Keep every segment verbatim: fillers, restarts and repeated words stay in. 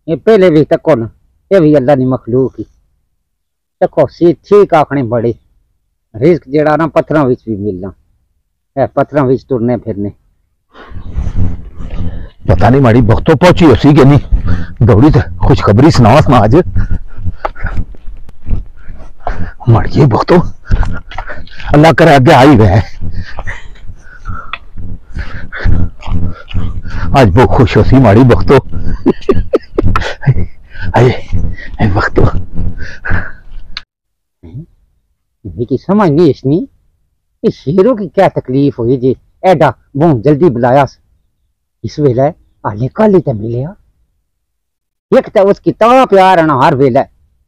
ये पहले भी तको ना, ये भी अल्लाह दी मखलूक ही तको सी ठीक आखने बड़े रिस्क जेड़ा ना पत्थरों विच भी मिलना है, पत्थरों विच टुरने फिरने। पता नहीं माड़ी वक्तों पहुंची उसी के नहीं दौड़ी तो खुशखबरी सुनावा सुना आज माड़ी वक्तों अल्लाह करे आगे आई गए आज बहुत खुश हो सी माड़ी वक्तों आए वक्तों की समझ नहीं इसनी इस शेरों की क्या तकलीफ हुई जी एडा बहुत जल्दी बुलाया इस वेला हाले कल ही तो मिले एक तो उसकी ता प्यार है ना हर वेला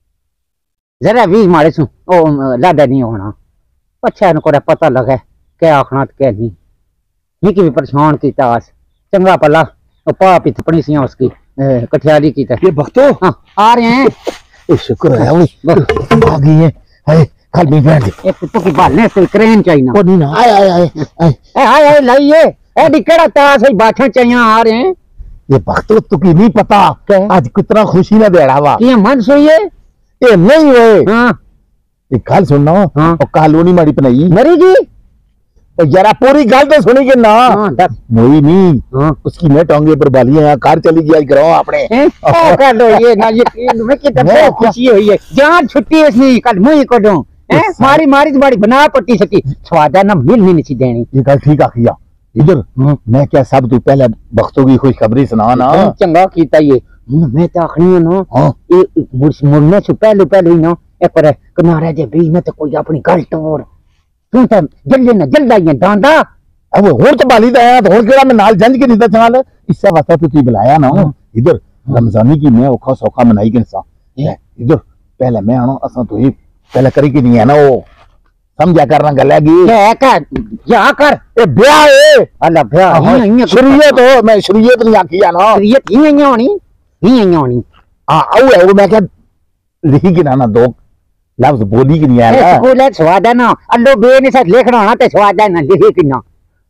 जरा भी मारे सू ओ लादा नहीं होना अच्छा इनको पता लगे क्या आखना क्या नहीं मिकी भी परेशान किया आज चंगा पला पाप थपनी सी उसकी कठियाली की ये भक्तो हाँ आ रहे हैं शुक्र है आ गई है हाय कल भी बैठ दे एक तो की बालने से क्रेन चाहिए ओ नहीं ना आए आए आए आए आए आए लाइए ए डिकड़ा ता सही बाछा चाहिए आ रहे हैं ये भक्तो तू की नहीं पता आज कितना खुशी ना देड़ा वा ये मन सोइए ये नहीं है हां ये गल सुनना हां और कालोनी माड़ी पनाई मरी जी तो जरा पूरी गल तो सुनी के ना हां दस मोई नहीं हां उसकी मैं टांगे पर बालियां कार चली गई आज करो आपने ओ कर दो ये ना यकीन में कि तब खुशी हुई है जान छुट्टी इसनी कल मुई को दूं हैं मारी मारी तो बड़ी बना पट्टी सकी स्वादा ना मिल नहीं सी देनी ये गल ठीक आखिया इधर मैं क्या सब तू पहले वक्तों की खुशखबरी सुना ना चंगा कीता ये मैं तो आखनी ना ये मुड़ने से पहले पहले ही ना एक पर किनारे जे भी ना तो कोई अपनी गल टोर तू तो जल्दी ना जल्दा ही दांदा अब होर तो बाली दा तो होर केड़ा मैं नाल जंज के नहीं चल इससे वास्ता तू बुलाया ना इधर रमजानी की मैं औखा सौखा मनाई के सा इधर पहले मैं आना असा तो ही पहले करी की नहीं है ना वो समझा करना गलेगी क्या कर जा कर ए ब्याह है अल्लाह ब्याह ही शरीयत हो मैं शरीयत नहीं आखिया ना शरीयत ही नहीं होनी ही नहीं होनी हां आओ है वो मैं क्या लिखी की ना ना दो लफ्ज बोली की नहीं है ना स्कूल है स्वाद है ना अल्लो बे ने साथ लिखना होना ते स्वाद है ना लिखी की ना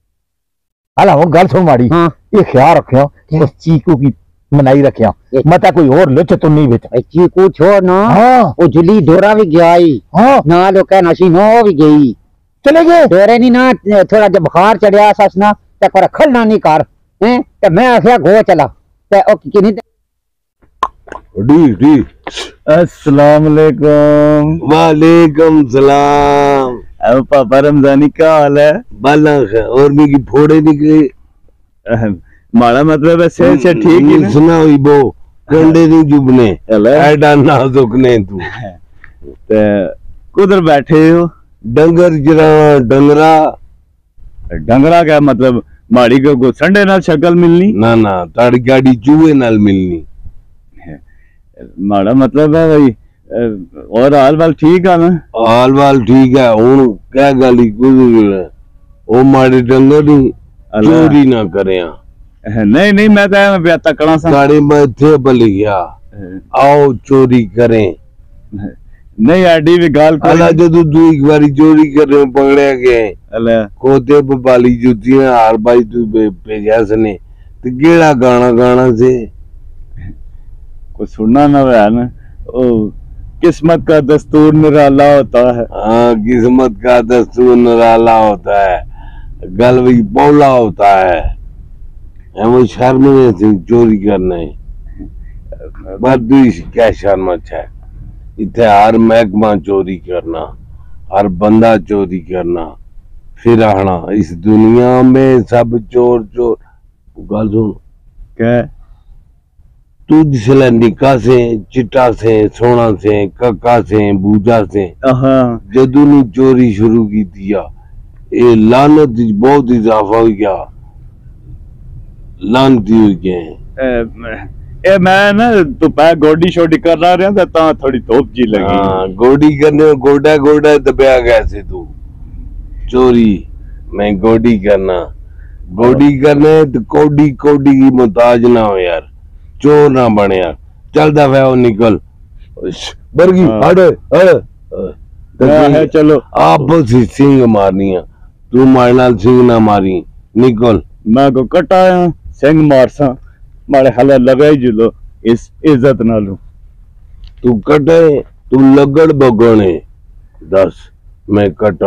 हला वो गल सुन माड़ी हां ये ख्याल रखियो उस चीकू की मनाई रखिया मता कोई और लुच तो नहीं बेटा चीकू छोड़ ना हां वो जुली डोरा भी गया ही हां ना लो कह नशी नो भी गई चले गए डोरे नहीं ना थोड़ा जब बुखार चढ़िया सस ना ते कर खलना नहीं कर हैं ते मैं आखिया गो चला ते ओ किनी डी डी अस्सलाम वालेकुम वालेकुम सलाम। अब पापा रमजानी क्या हाल है? बाला है और मी की फोड़े निकले माड़ा मतलब ऐसे से ठीक है ना सुना हुई बो कंडे नहीं जुबने ऐडा ना दुखने तू ते कुधर बैठे हो? डंगर जरा डंगरा डंगरा क्या मतलब माड़ी को संडे नाल शक्ल मिलनी ना ना ताड़ी गाड़ी चूहे नाल मिलनी माड़ा मतलब है भाई और हाल वाल ठीक है ना? हाल वाल ठीक है हूं क्या गाली कुछ ओ माड़े डंगर नहीं चोरी ना करे नहीं नहीं मैं तो तकड़ा सा गाड़ी में थे बल गया आओ चोरी करें नहीं आडी भी गाल को अला जो तू एक बारी चोरी कर रहे पकड़े गए अला कोते पे बाली जुतियां हार भाई तू भेजा सने तो केड़ा गाना गाना से कुछ सुनना ना है ना ओ किस्मत का दस्तूर निराला होता है। हाँ किस्मत का दस्तूर निराला होता है गल भी पौला होता है वो शर्म में से चोरी करना है पर तू क्या शर्म अच्छा है इतने हर महकमा चोरी करना हर बंदा चोरी करना फिर आना इस दुनिया में सब चोर चोर गल सुन क्या तू जिसला निका से चिट्टा से सोना से कक्का से बूजा से जदू ने चोरी शुरू की दिया ये लानत बहुत इजाफा हो गया लानती हो गए ए मैं ना दोपहर गोडी शोडी कर रहा रहा था थोड़ी धूप जी लगी हाँ गोडी करने गोडा गोडा दबया कैसे तू चोरी मैं गोडी करना गोडी करने तो कोडी कोडी की मोहताज ना हो यार चोर ना बने यार चल दफा वो निकल बरगी है चलो आप सिंह मारनी है तू मारना सिंह ना मारी निकल मैं को कटाया सिंह मारसा मारे हला लगे जुलो इस इज्जत नालों। तू कटे तू लगड़ बगने दस मैं कटा।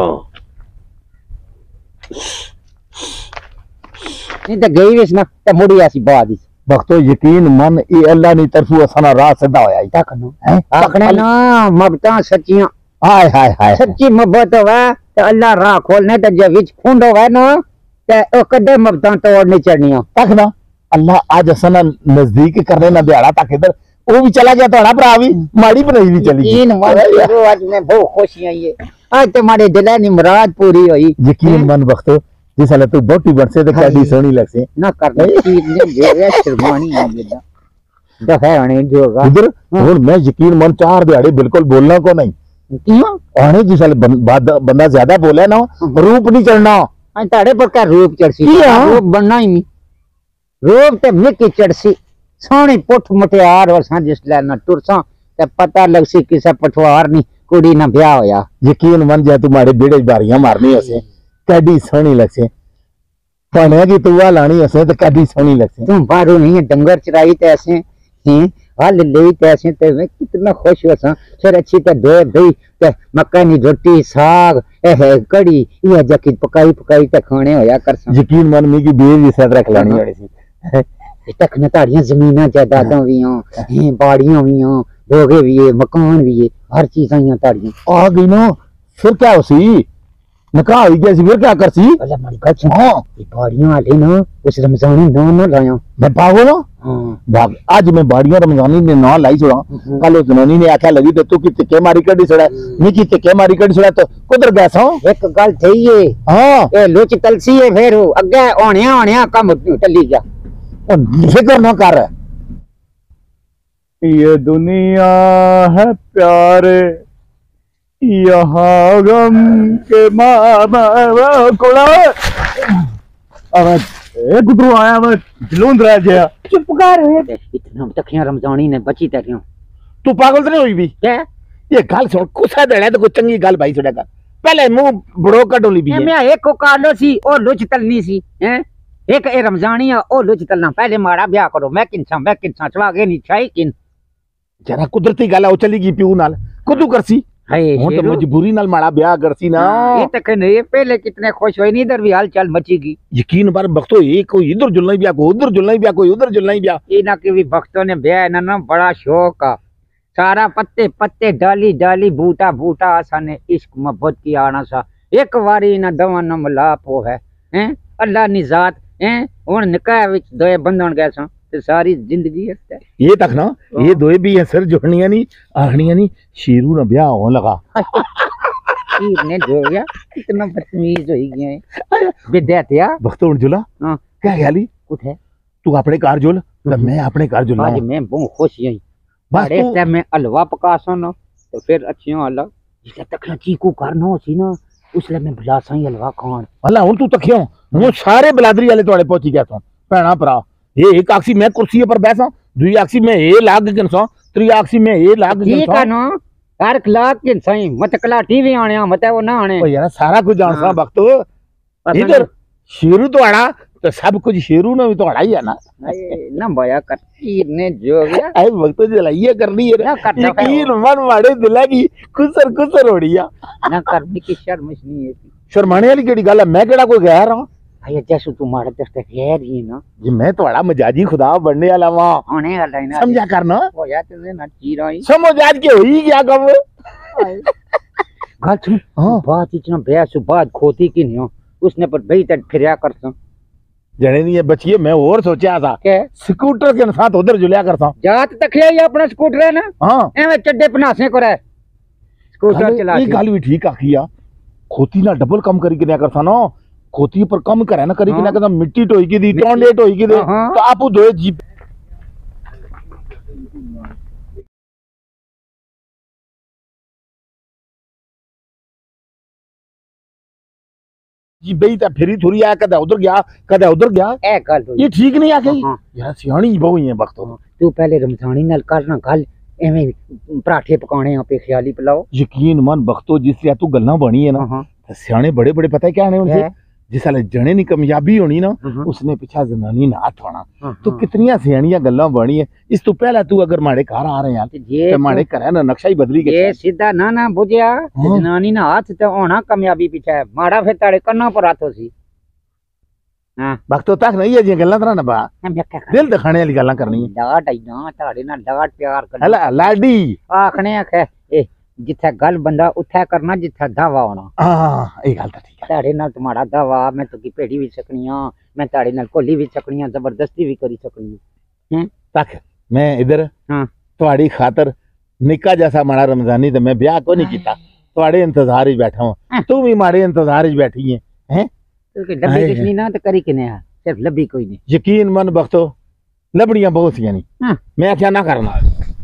नहीं तो गई विस ना तो मुड़ी ऐसी बात ही भक्तो यकीन मन ये अल्लाह नी तरफू असाना राह सीधा होया ही तक नो हैं आखने ना मबता सच्चियां हाय हाय हाय सच्ची मोहब्बत होवे तो अल्लाह राह खोलने ते जे विच खुंड होवे ना ते ओ कदे मबता तोड़नी चढ़नियां तक ना अल्लाह आज असाना नजदीक करने ना दिहाड़ा तक इधर वो भी चला गया थोड़ा भरा भी माड़ी बनाई भी चली यकीन मन करो आज मैं बहुत खुश आई है आज तुम्हारे दिल नी मुराद पूरी हुई यकीन मन भक्तो जिस हालत तू बोटी बनसे तो कैसी सोहनी लगसे ना करना चीज ने जेवे शर्मानी है बेटा दफे आने जोगा इधर हुन मैं यकीन मन चार दिहाड़े बिल्कुल बोलना को नहीं क्यों आने जिस हाल बंदा ज्यादा बोले ना रूप नहीं चढ़ना आज ताड़े पर का रूप चढ़सी रूप बनना ही नहीं रूप ते मिकी चढ़सी सोहनी पुठ मुटियार और सा जिसले ना टुरसा ते पता लगसी किसे पठवार नी कुड़ी ना ब्याह होया यकीन मन जे तुम्हारे बेड़े बारियां मारनी हसे कैडी सोहनी लगसे पाने की तुआ लानी हसे तो कैडी सोहनी लगसे तुम बारू नहीं डंगर चराई ते ऐसे हैं हल ले ते ऐसे ते मैं कितना खुश होसा फिर अच्छी ते दो दही ते मक्का नी रोटी साग ए है कड़ी ये जकी पकाई पकाई ते खाने होया करसा यकीन मन मी की बेर जी सद रख लानी होनी सी तक न ताड़ियां जमीनां जायदादां भी हैं बाड़ियां भी हैं दोगे भी है मकान भी है हर चीज आइयां ताड़ियां आ गई ना फिर क्या होसी निकाह हुई गया फिर क्या करसी अल्लाह मारी गल सुन हां ये बाड़ियां आले ना उस रमजानी ना ना लाया मैं पागल ना हां भाग आज मैं बाड़ियां रमजानी ने ना लाई छोड़ा कल उस जनानी ने आख्या लगी तो तू की तिक्के मारी कड़ी छड़ा नी की तिक्के मारी कड़ी छड़ा तो कुदर गया सो एक गल थई है हां ए लुच तलसी है फिर अगे ओणिया ओणिया काम टली जा फिक्र ना कर ये दुनिया है प्यारे यहाँ गम के मामा कोड़ा अब ए गुदरू आया मैं जलूंद रह गया चुप कर इतना तखियां रमजानी ने बची ते क्यों तू पागल तो नहीं हुई भी क्या ये गल सुन कुसा देना तो कोई चंगी गल भाई सुना कर पहले मुंह बड़ो कटोली भी मैं एक को कालो सी और लुच तलनी सी हैं एक ए रमजानी है ओ लुच तलना पहले मारा ब्याह करो मैं किनसा मैं किनसा चला गए नी छाई किन जरा कुदरती गल ओ चली गई प्यू नाल कुदू करसी हाय हूं तो मजबूरी नाल माड़ा ब्याह करसी ना ये तक नहीं पहले कितने खुश हुए नी इधर भी हाल चाल मचेगी यकीन बार बख्तो ये कोई इधर जुलना ही ब्याह कोई उधर जुलना ही ब्याह कोई उधर जुलना ही ब्याह ये ना कि भी भक्तों ने ब्याह ना ना बड़ा शौक का सारा पत्ते पत्ते डाली डाली बूटा बूटा आसा ने इश्क मोहब्बत की आना सा एक वारी ना दवा न मलापो है हैं अल्लाह नी जात हैं हुन निकाह विच दोए बंधन गए सा ते सारी जिंदगी है ये तक ना ये दोए भी है सिर जोड़नियां नहीं आखनियां नहीं शेरू ना ब्याह होने लगा ने जो गया इतना बदतमीज हो गया है विद्यार्थी भक्तो जुला हां क्या ख्याली कुछ है तू अपने घर जुल तो मैं अपने घर जुलना आज मैं बहुत खुश हूं बस बड़े टाइम में हलवा पका सुन तो फिर अच्छियों वाला जिसले तक चीकू करना हो सी ना उसले मैं बुला सा हलवा खान अल्लाह हुन तू तकियो हूं सारे बलादरी वाले तोड़े पहुंची गया तो भैणा भरा ये एक आक्सी मैं कुर्सी पर बैठा दुई आक्सी में ये लाग गिनसा त्री आक्सी में ये लाग गिनसा ठीक है ना हर लाग गिनसा मत कला टीवी आने मत वो ना आने ओ यार सारा कुछ जानसा वक्त इधर शेरू तो आड़ा तो सब कुछ शेरू ने भी तो आड़ा ही है ना ना भया कर ने जो गया आई वक्त जलाइए करनी है यकीन मन माड़े दिला की खुसर खुसर होड़िया ना करने की शर्म नहीं है शर्माने वाली केड़ी गल है मैं केड़ा कोई गैर हां भैया जैसे तू मारे दस्ते गैर ही ना जी मैं तोड़ा मजाजी खुदा बनने वाला वा आने वाला है ना समझा करना हो जाते ने ना चीरा ही समझ आज के होई क्या कम गल सुन बात इतना बेसु बात खोती की नहीं हो उसने पर बेई तक फिरया करता जने नहीं बचिए मैं और सोचा था के स्कूटर के साथ उधर जुलिया करता जात तखिया ये अपना स्कूटर है ना हां एवे चड्डे पनासे को रहे स्कूटर चला ये गल भी ठीक आखिया खोती ना डबल कम करी के करता ना खोती पर कम करे ना करी के ना मिट्टी टोई की दी टोंडे टोई की दे तो आपू दो जीप जी बेई ता फिरी थोड़ी आया कदा उधर गया कदा उधर गया ए गल ये ठीक नहीं आके यार सियाणी बहु ही है वक्त तू पहले रमजानी नाल करना गल एवें पराठे पकाने यहाँ पे ख्याली पिलाओ यकीन मन वक्तो जिस तू गल्ला बनी है ना सियाने बड़े बड़े पता है क्या है उनसे जिसले जने नी कामयाबी होनी ना हम्म। उसने पिछा जनानी ना हाथ होना। हाँ, तो हाँ। कितनियां सियाणियां गल्लां बनी है। इस तो पहले तू अगर माड़े घर आ रहे हैं ते जे ते माड़े घर ना नक्शा ही बदली ये गया। सीधा ना ना बुझिया ते हाँ। जनानी ना हाथ ते होना कामयाबी पीछे है। माड़ा फिर ताड़े कन्ना पर हाथ सी। हां वक्त तक नहीं है जी गल्लां तरह ना बा मैं क्या कर दिल दिखाने वाली गल्लां करनी है। डाट आई ना ताड़े ना डाट प्यार करना हला लाडी आखने आखे ए जिथे गल बंदा उथे करना जिथे दावा होना। हां ये गल तो ठीक है। ताड़े नाल तुम्हारा दावा मैं तुकी पेड़ी भी सकनी हां मैं ताड़े नाल कोली भी सकनी हां जबरदस्ती भी करी सकनी हां। तक मैं इधर हां तुम्हारी खातर निक्का जैसा माड़ा रमजानी तो मैं ब्याह को नहीं किया तुम्हारे इंतजार ही बैठा हूं। तू भी मारे इंतजार ही बैठी है हैं। तो डब्बी किसनी ना तो करी किने है सिर्फ लब्बी कोई नहीं। यकीन मन बख्तो लबड़ियां बहुत सी नहीं हां मैं क्या ना करना।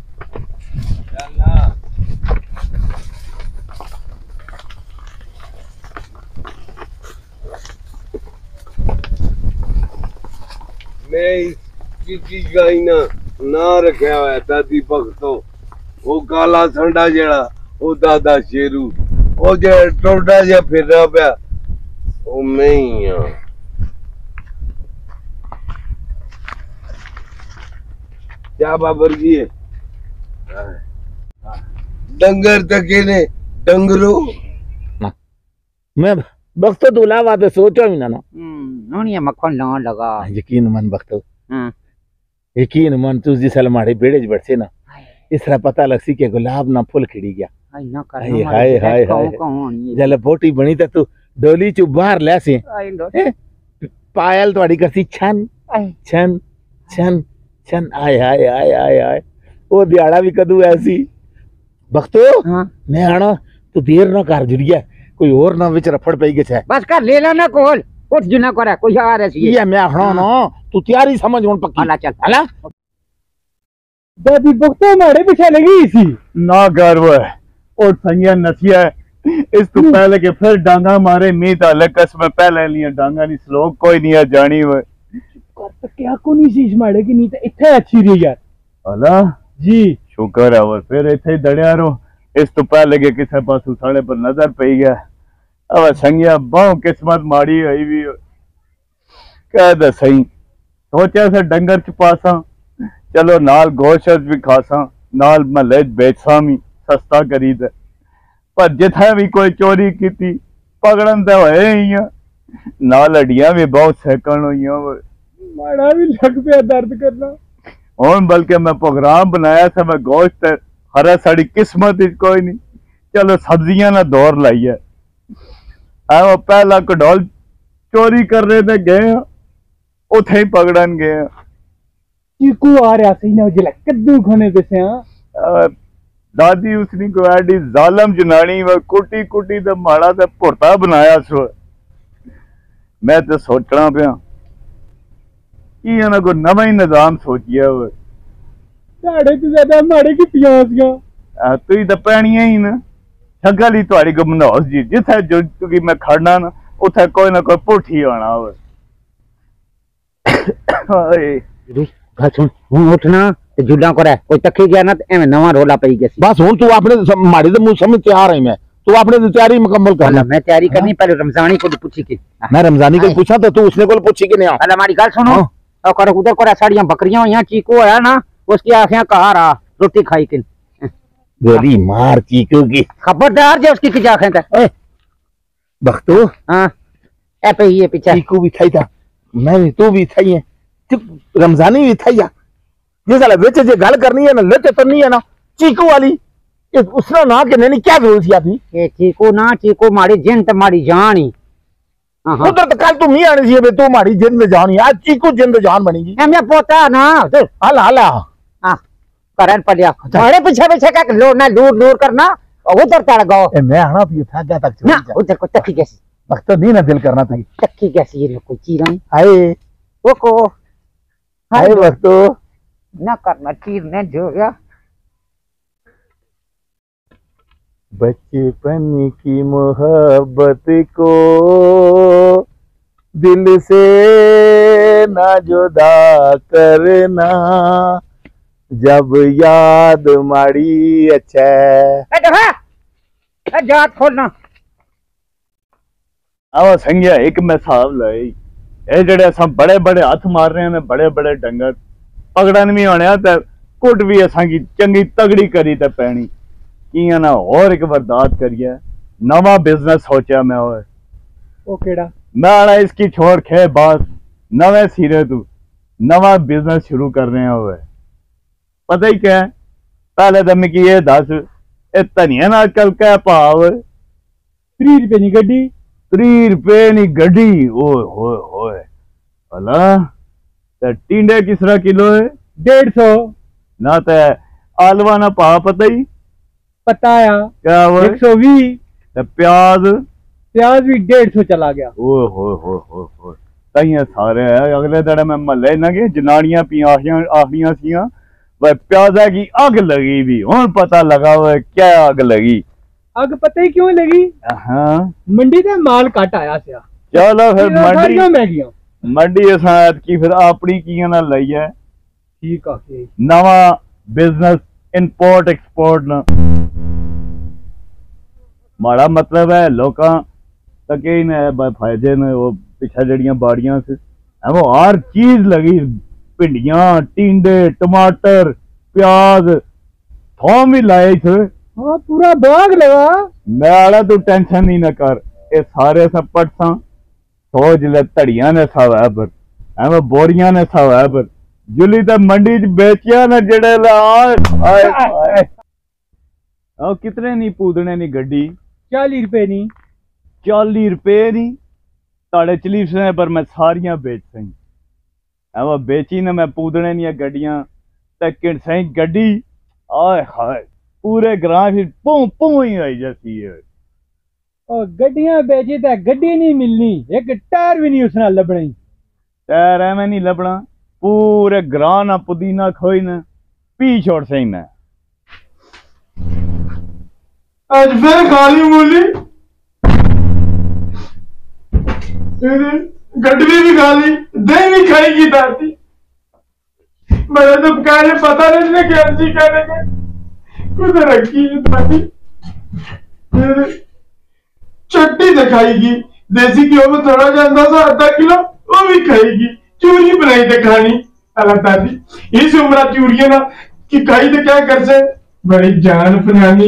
मैं किसी का ही ना ना रखा हुआ है दादी भगतो वो काला संडा जेड़ा वो दादा शेरू वो जे टोडा जे फिर रहा पिया वो मैं ही हां। क्या बाबर की है डंगर तके ने डंगरो मैं बख्तो दुलावा तो सोचा भी ना ना। हम्म नोनिया मक्खन लान लगा। यकीन मन बख्तो हां यकीन मन तू जिस हमारे बेड़े च बैठे ना इस तरह पता लग सी के गुलाब ना फुल खिड़ी गया। आई ना कर हाय हाय हाय हाय जल बोटी बनी तो तू डोली चु बाहर ले सी आई पायल थोड़ी करसी छन छन छन छन आय हाय हाय हाय हाय वो दिहाड़ा भी कदू ऐसी बख्तो हां मैं आना तू देर ना कर जुड़िया कोई और ना विच रफड़ पई गए बस कर ले लेना कोल उठ जुना करे कोई आ रही है ये मैं आखना ना तू तैयारी समझ हुन पक्की अल्लाह चल हला दादी भगतो हमारे पीछे लगी सी ना कर वो और संज्ञा नसिया है इस तो पहले के फिर डांगा मारे मीत अलग कसम पहले लिया डांगा नहीं स्लोक कोई नहीं है जानी वो कर तो क्या को नहीं सी मारे की नहीं तो इथे अच्छी रही है। अला जी शुक्र है वो फिर इथे दड़िया रो इस तो पहले के किसे पास साढ़े पर नजर पई गया। अब संज्ञा बहु किस्मत माड़ी हुई भी कह दे सही सोचा से डंगर च पासा चलो नाल गोश्त भी खासा नाल महल्ले बेचसा भी सस्ता खरीद पर जिथे भी कोई चोरी की पकड़न तो होए ही नाल हड्डियां भी बहुत सेकन हुई माड़ा भी लग पे दर्द करना हुन बल्कि मैं प्रोग्राम बनाया था मैं गोश्त हरा साड़ी किस्मत कोई नहीं चलो सब्जियां ना दौर लाई है वो पहला कढोल चोरी कर रहे थे गए उथे ही पकड़न गए चीकू आ रहा सी ना जिला कद्दू खाने दसे हां दादी उसनी को एडी जालम जनानी व कुटी कुटी ते माड़ा ते भुरता बनाया सो मैं तो सोचना पिया कि इन्हां को नवा ही निजाम सोचिया वो साढ़े तो ज्यादा माड़े की पियासियां तू ही तो पैनियां ही ना शगल ही तुम्हारी गमनौस जी जिथे जो क्योंकि मैं खड़ना ना उथे कोई ना कोई पुठी आना हो बस सुन हूं उठना ते जुड़ा करे कोई तकी गया ना ते एवें नवा रोला पई गया बस हुन तू अपने माड़ी दे मुंह समझ तैयार है मैं तू अपने दी तैयारी मुकम्मल कर मैं तैयारी करनी पहले रमजानी को पूछी की मैं रमजानी को पूछा तो तू उसने को पूछी कि नहीं आ पहले हमारी गल सुनो और कर उधर करे साड़ियां बकरियां हुई चीकू आया ना उसकी आंखें कहा रहा रोटी खाई किन गोली मार चीकू की खबरदार जे उसकी की आंखें ते बख्तो हां ए पे ये पीछे चीकू भी खाई था मैं भी तू भी खाई है रमजानी भी खाई है ये साला बेच जे गल करनी है ना लट करनी है ना चीकू वाली उसने ना के नहीं क्या बोल सी आदमी ये चीकू ना चीकू मारी जिंद मारी जान ही उधर तो कल तू मी आनी सी तू मारी जिंद जान ही आज चीकू जिंद जान बनेगी मैं पोता ना हला हला हां करन पड़िया बड़े पीछे पीछे का लोड ना लूर लूर करना उधर तड़ गो मैं आना भी था गया तक ना उधर को तकी कैसी वक्त नहीं ना दिल करना तू तकी कैसी ये कोई चीरा हाय वो को हाय वक्त ना करना चीर ने जो गया बचपन की मोहब्बत को दिल से ना जुदा करना जब याद माड़ी अच्छा ए देखा ए जात खोलना आवा संज्ञा एक मैं हिसाब लाई ये जेड़े असां बड़े बड़े हथ मार रहे हैं बड़े बड़े डंगर पकड़न भी होने ते कुट भी असां की चंगी तगड़ी करी ते पैनी कियां ना और एक बर्दाश्त करिए नवा बिजनेस सोचा मैं ओए ओ केड़ा मैं आना इसकी छोड़ खे बात नवे सिरे तू नवा बिजनेस शुरू कर रहे हैं ओए पता ही क्या है पहले तो मिकी ये दस ए धनिया ना आजकल क्या भाव त्री रुपए नी गड्डी त्री रुपए नी गड्डी ओए होए होए भला ते टिंडे किस तरह किलो है डेढ़ सौ ना ते आलवा ना भाव पता ही पता आया क्या वो एक सौ भी ते प्याज प्याज भी डेढ़ सौ चला गया ओए होए होए होए होए ताइयां सारे अगले दिन मैं महल्ले ना के जनानियां पी आखियां आखियां सियां वह प्याजा की आग लगी भी हुन पता लगा वह क्या आग लगी अग पता ही क्यों लगी हाँ मंडी से माल कट आया सिया चलो फिर मंडी महंगियां मंडी असां की फिर अपनी कियां ना लई है ठीक है नवा बिजनेस इंपोर्ट एक्सपोर्ट ना माड़ा मतलब है लोकां तके ही ने फायदे ने वो पिछा जड़ियां बाड़ियां से वो हर चीज लगी भिंडियां टिंडे टमाटर प्याज थोम भी लाए थे हाँ पूरा बाग लगा मैं आला तू टेंशन नहीं न कर ये सारे सब पटसा सो जिले धड़िया ने सब है पर एवं बोरियां ने सब है पर जुली तो मंडी च बेचिया न जेड़े ला कितने नी पूदने नी गड्डी चाली रुपए नी चाली रुपए नी ताड़े चली से पर मैं सारियां बेच सही एवं बेची न मैं पूदने नी गड्डियां तक सही गड्डी आए हाय पूरे ग्रां फिर पू पू ही आई जैसी है और गड्डियां बेची तो गड्डी नहीं मिलनी एक टायर भी नहीं उसने लबना टायर एवं नहीं लबना पूरे ग्रां ना पुदीना खोई न पी छोड़ सही मैं आज फिर खाली मूली गड्डी भी खाली दही भी खाएगी दादी मैंने तो कहने पता नहीं क्या जी करेंगे कुछ रखी है दादी चट्टी से खाएगी देसी घी में थोड़ा जाता सा आधा किलो वो भी खाएगी चूरी बनाई थे खानी अल्लाह दादी इस उम्र चूरिया ना कि खाई तो क्या कर से बड़ी जान फनानी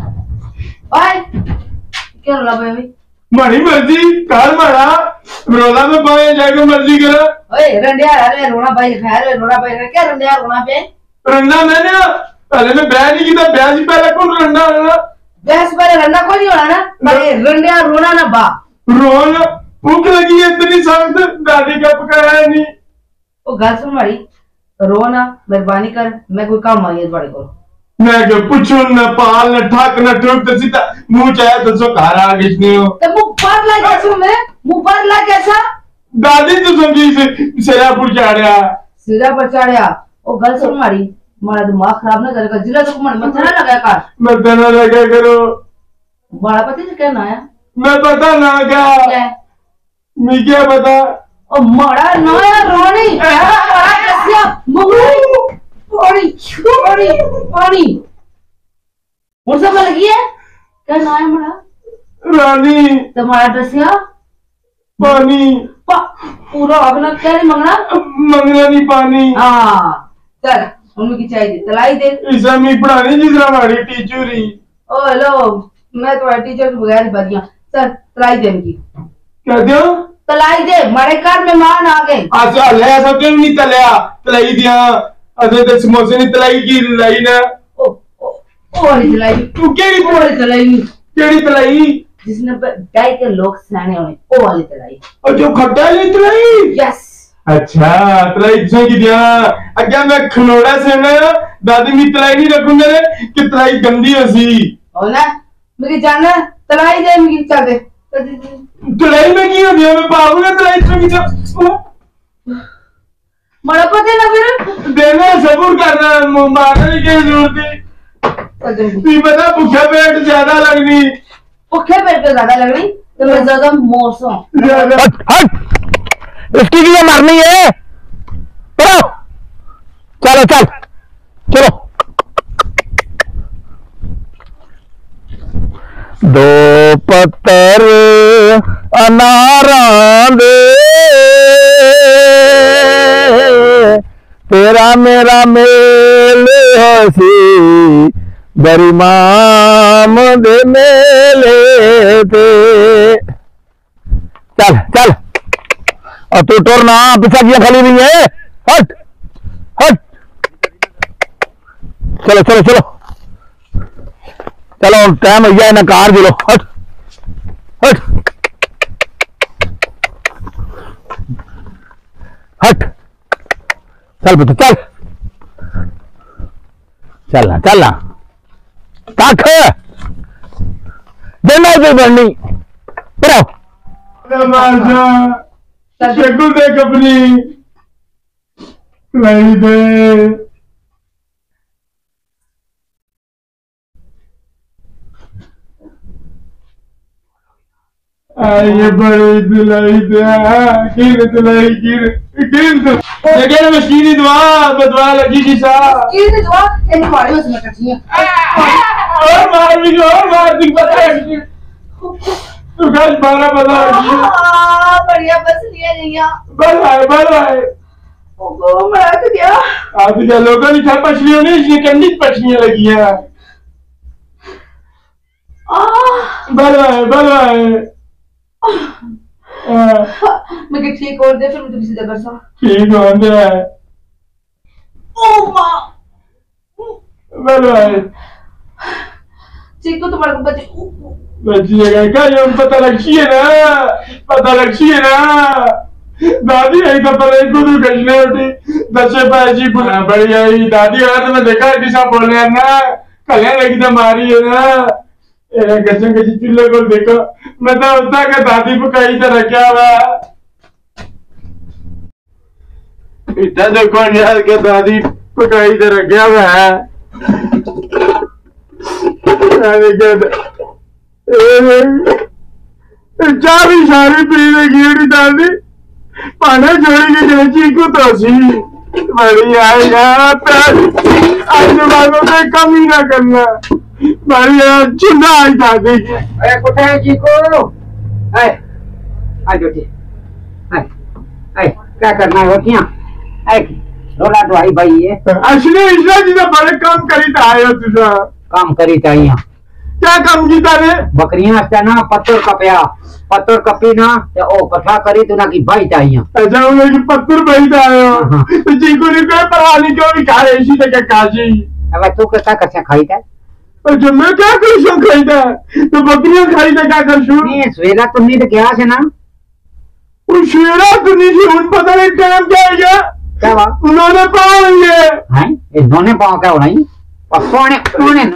क्या रोला भाई मारी मर्जी कार मारा रोला में पाए जाके मर्जी करा ओए रंडिया अरे रोना भाई खैर रोना भाई क्या रंडिया रोना पे रंडा मैंने पहले मैं ब्याह नहीं किया ब्याह से पहले कौन रंडा होना ब्याह से पहले रंडा कोई नहीं होना ना पर रंडिया रोना ना बा रोना भूख लगी है इतनी सख्त दादी का पकाया नहीं ओ गल सुन मारी रोना मेहरबानी कर मैं कोई काम आई है बड़े को मैं क्या पूछूं न पाल न ठाक न ठोक तो सीधा मुंह चाहे तो सो घर आ किसने हो तो मुंह पर ला कैसा मैं मुंह पर ला कैसा दादी तो समझी से सिरा पर चढ़ा सिरा पर चढ़ा ओ गल सुन मारी मारा दिमाग खराब ना करेगा जिला तो मन मत ना लगा कर मत ना लगा करो बड़ा पति से कहना है मैं पता ना क्या मैं क्या पता ओ मारा नया रोनी मारा कैसे मुंगली पानी पानी पानी और सब लगी है क्या ना है मारा रानी तुम्हारा दसिया पानी पूरा अपना क्या नहीं मंगना मंगना नहीं पानी हाँ चल मम्मी की चाय दे तलाई दे इसे मैं पढ़ाने जिस तरह हमारी टीचर ही ओ हेलो मैं तुम्हारे टीचर के बगैर बदिया चल तलाई दे इनकी क्या दो तलाई दे हमारे घर मेहमान आ गए अच्छा ले ऐसा क्यों नहीं तलिया तलाई दिया अरे तो समोसे नहीं तलाई की लाई ना ओ ओ ओ वाली तलाई तू केड़ी ओ वाली तलाई केड़ी तलाई जिसने गाय के लोग सियाने होने ओ वाली तलाई और जो खट्टा है तलाई यस अच्छा तलाई से की दिया अगर मैं खनोड़ा से ना दादी मी तलाई नहीं रखूंगा कि तलाई गंदी होसी ओ ना मेरी जान तलाई दे मेरी चल दे तलाई में की हो गया मैं बाबू ने तलाई से की जब मरा पते ना फिर देना सबूर करना मारने की जरूरत है तू बता भूखा पेट ज्यादा लगनी भूखे पेट पे ज्यादा लग रही तो मैं ज्यादा मोसो हट हट इसकी भी मारनी है चलो चलो चल चलो दो पत्थर अनारां दे तेरा मेरा मेल सी गरिमाम दे मेले ते। चल चल और तू टुरना पीछा किया खाली नहीं है। हट हट चलो चलो चलो चलो टाइम हो गया ना कार चलो। हट हट हट चल बेटा चल चलना चलना ताख देना ही बढ़नी बड़ो शक्ल देख अपनी नहीं दे। ये बड़ी दिलाई दे किन दिलाई किन किन लेकिन मशीनी दुआ बदवा लगी जी सा किन दुआ इन मारे उसमें कटी है और मार भी और मार भी पता है तू कल बारह बजा लगी हां बढ़िया बस लिया गया बल आए बल आए ओगो मरा तो गया आप जो लोगों ने क्या पछलियों ने ये कंडी पछलियां लगी है बल आए बल आए मैं कि ठीक और दे फिर मुझे किसी दे बरसा ठीक हो गया है ओ मां बल आए ठीक को तुम्हारे को बचे बचिएगा क्या ये पता लगती है ना पता लगती है ना दादी आई तो पता ही कुछ गजने उठी दसे पैसी बुला बड़ी आई दादी और मैं देखा किसा बोलने हैं ना कल्याण लगी तो मारी है ना ये गजन गजी चूल्हे को देखो मैं तो होता कि दादी को कहीं तरह क्या हुआ इतना देखो यार के दादी को कहीं तरह क्या हुआ है चाबी सारी पी लगी दादी पाने छोड़ी के जैसी को तो सी बड़ी आएगा आज बालों में कम ही ना करना बड़ी चिंता आई दादी अरे कुछ है जी को आए आ जो जी आए आए क्या करना है होतियां आए रोला तो आई भाई ये असली इसलिए जिसे बड़े काम करी था आयो तुझा काम करी चाहिए क्या काम की तारे बकरियां से ना पत्थर कपया पत्थर कपी ना ते ओ कथा करी तू ना की भाई चाहिए अच्छा उन्हें की पत्थर भाई था आयो तो जी को नहीं कोई पराली क्यों भी खा रही इसी तक काजी अब तू कैसा कैसा खाई था और जो मैं क्या कर शो खाई था तो बकरियां खाई था क्या कर शो नहीं सवेरा तुम नहीं तो क्या से ना वो शेरा तो नहीं थी उन पता नहीं टाइम क्या है क्या क्या हुआ उन्होंने पाओ ये हैं इन्होंने पाओ क्या होना ही पसोने उन्होंने